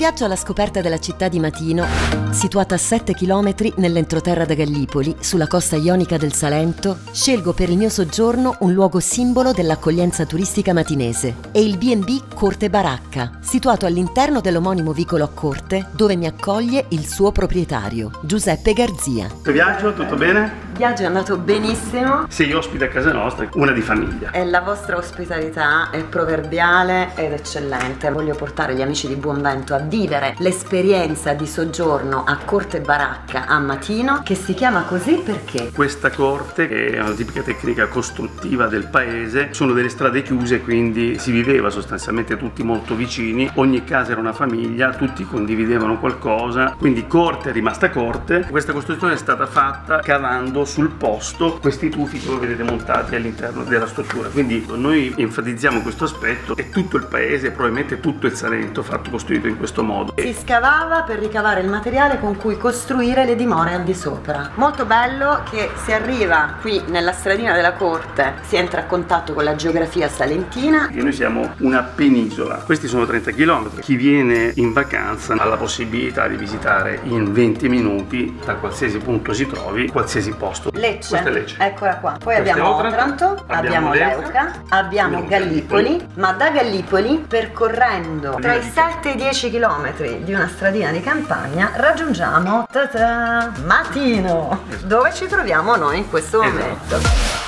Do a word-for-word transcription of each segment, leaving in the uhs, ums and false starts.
viaggio alla scoperta della città di Matino, situata a sette chilometri nell'entroterra da Gallipoli, sulla costa ionica del Salento, scelgo per il mio soggiorno un luogo simbolo dell'accoglienza turistica matinese. È il bi e bi Corte Baracca, situato all'interno dell'omonimo vicolo a Corte, dove mi accoglie il suo proprietario, Giuseppe Garzia. Il viaggio, tutto bene? Il viaggio è andato benissimo. Sei ospite a casa nostra, una di famiglia. E la vostra ospitalità è proverbiale ed eccellente. Voglio portare gli amici di Buonvento a vivere l'esperienza di soggiorno a Corte Baracca a Matino, che si chiama così perché? Questa corte, che è una tipica tecnica costruttiva del paese, sono delle strade chiuse, quindi si viveva sostanzialmente tutti molto vicini, ogni casa era una famiglia, tutti condividevano qualcosa, quindi corte è rimasta corte. Questa costruzione è stata fatta cavando sul posto questi tufi che voi vedete montati all'interno della struttura, quindi noi enfatizziamo questo aspetto e tutto il paese, probabilmente tutto il Salento fatto costruito in questo modo. Si scavava per ricavare il materiale con cui costruire le dimore al di sopra. Molto bello che si arriva qui nella stradina della corte, si entra a contatto con la geografia salentina. E noi siamo una penisola, questi sono trenta chilometri, chi viene in vacanza ha la possibilità di visitare in venti minuti da qualsiasi punto si trovi, qualsiasi posto. Lecce, questa è Lecce. Eccola qua. Poi Questa abbiamo è Otranto, Otranto, abbiamo abbiamo Leuca, Leuca, abbiamo abbiamo Gallipoli, Gallipoli, ma da Gallipoli, percorrendo tra i Leuca. sette e i dieci chilometri di una stradina di campagna, raggiungiamo ta-ta, Matino, Esatto. dove ci troviamo noi in questo Esatto. momento.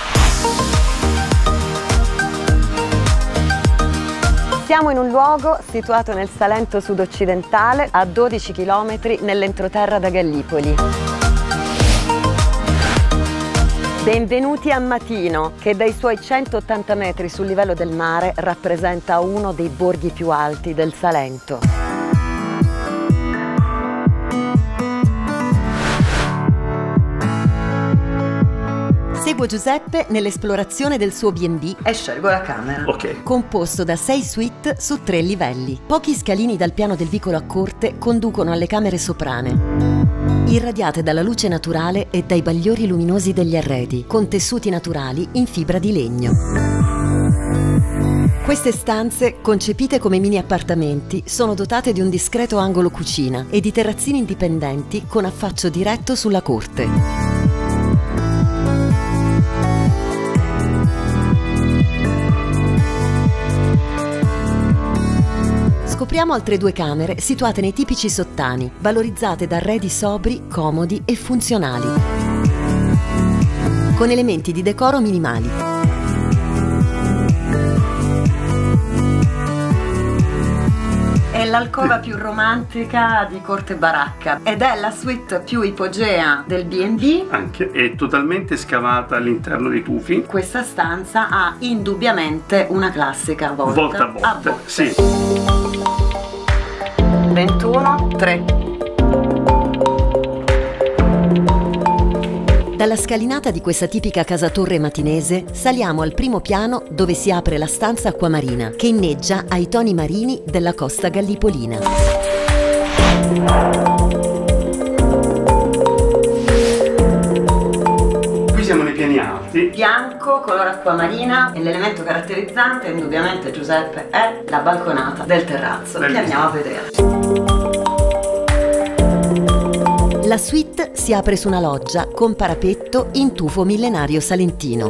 Siamo in un luogo situato nel Salento sud-occidentale, a dodici chilometri nell'entroterra da Gallipoli. Benvenuti a Matino, che dai suoi centottanta metri sul livello del mare rappresenta uno dei borghi più alti del Salento. Seguo Giuseppe nell'esplorazione del suo bi e bi e scelgo la camera. Ok. Composto da sei suite su tre livelli. Pochi scalini dal piano del vicolo a corte conducono alle camere soprane, irradiate dalla luce naturale e dai bagliori luminosi degli arredi, con tessuti naturali in fibra di legno. Queste stanze, concepite come mini appartamenti, sono dotate di un discreto angolo cucina e di terrazzini indipendenti con affaccio diretto sulla corte. Scopriamo altre due camere situate nei tipici sottani, valorizzate da arredi sobri, comodi e funzionali, con elementi di decoro minimali. È l'alcova più romantica di Corte Baracca ed è la suite più ipogea del bi e bi. Anche è totalmente scavata all'interno dei tufi. Questa stanza ha indubbiamente una classica volta, Volta a volta, a volte. sì. ventuno, tre. Dalla scalinata di questa tipica casa-torre matinese saliamo al primo piano dove si apre la stanza acquamarina che inneggia ai toni marini della costa gallipolina. Qui siamo nei piani alti. Bianco, colore acquamarina e l'elemento caratterizzante indubbiamente, Giuseppe, è la balconata del terrazzo che andiamo a vedere. La suite si apre su una loggia con parapetto in tufo millenario salentino.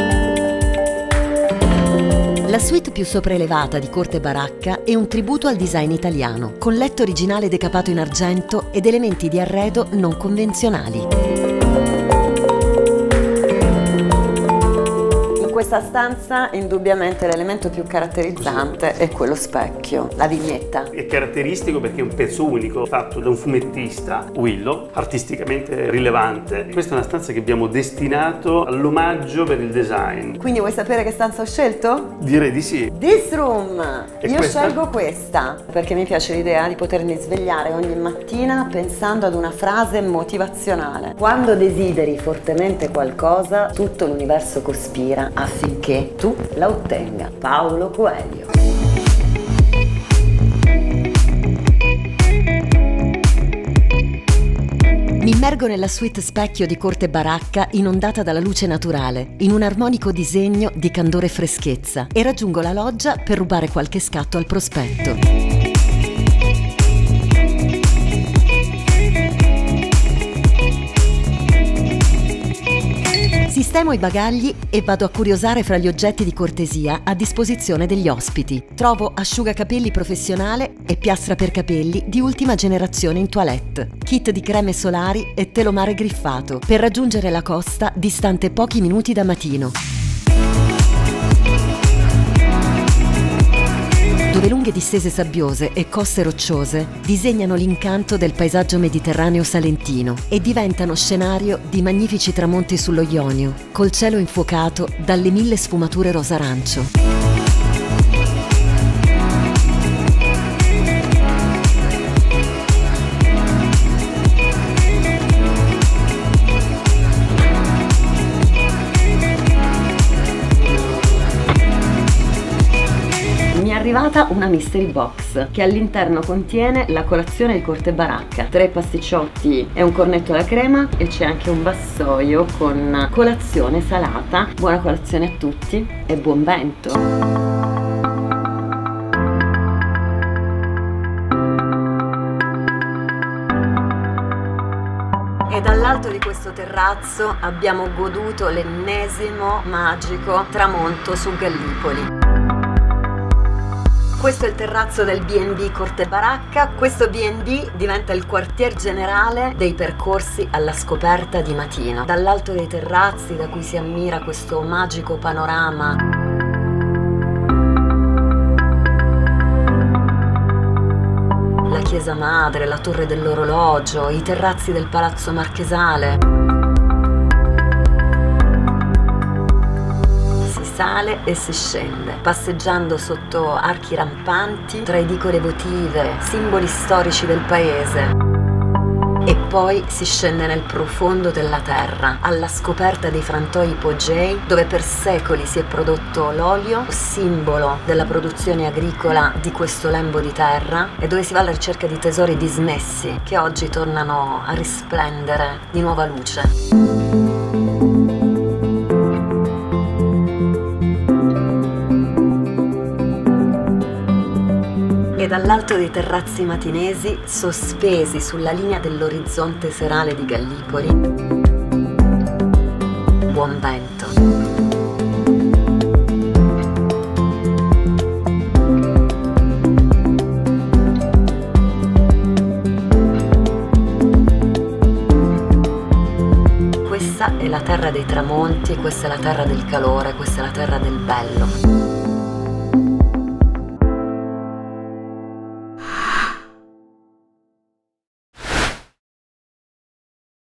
La suite più sopraelevata di Corte Baracca è un tributo al design italiano, con letto originale decapato in argento ed elementi di arredo non convenzionali. In questa stanza indubbiamente l'elemento più caratterizzante è quello specchio, la vignetta. È caratteristico perché è un pezzo unico fatto da un fumettista, Willow, artisticamente rilevante. Questa è una stanza che abbiamo destinato all'omaggio per il design. Quindi vuoi sapere che stanza ho scelto? Direi di sì. This Room! E Io questa? scelgo questa perché mi piace l'idea di potermi svegliare ogni mattina pensando ad una frase motivazionale. Quando desideri fortemente qualcosa, tutto l'universo cospira affinché tu la ottenga. Paulo Coelho. Mi immergo nella suite specchio di Corte Baracca inondata dalla luce naturale, in un armonico disegno di candore e freschezza, e raggiungo la loggia per rubare qualche scatto al prospetto. Sistemo i bagagli e vado a curiosare fra gli oggetti di cortesia a disposizione degli ospiti. Trovo asciugacapelli professionale e piastra per capelli di ultima generazione in toilette, kit di creme solari e telomare griffato per raggiungere la costa distante pochi minuti da Matino, dove lunghe distese sabbiose e coste rocciose disegnano l'incanto del paesaggio mediterraneo salentino e diventano scenario di magnifici tramonti sullo Ionio, col cielo infuocato dalle mille sfumature rosa-arancio. È arrivata una mystery box che all'interno contiene la colazione di Corte Baracca, tre pasticciotti e un cornetto alla crema, e c'è anche un vassoio con colazione salata. Buona colazione a tutti e buon vento! E dall'alto di questo terrazzo abbiamo goduto l'ennesimo magico tramonto su Gallipoli. Questo è il terrazzo del B and B Corte Baracca. Questo B and B diventa il quartier generale dei percorsi alla scoperta di Matino. Dall'alto dei terrazzi da cui si ammira questo magico panorama, la chiesa madre, la torre dell'orologio, i terrazzi del palazzo marchesale. Sale e si scende, passeggiando sotto archi rampanti, tra edicole votive, simboli storici del paese. E poi si scende nel profondo della terra, alla scoperta dei frantoi ipogei, dove per secoli si è prodotto l'olio, simbolo della produzione agricola di questo lembo di terra, e dove si va alla ricerca di tesori dismessi che oggi tornano a risplendere di nuova luce. E dall'alto dei terrazzi matinesi, sospesi sulla linea dell'orizzonte serale di Gallipoli, buon vento. Questa è la terra dei tramonti, questa è la terra del calore, questa è la terra del bello.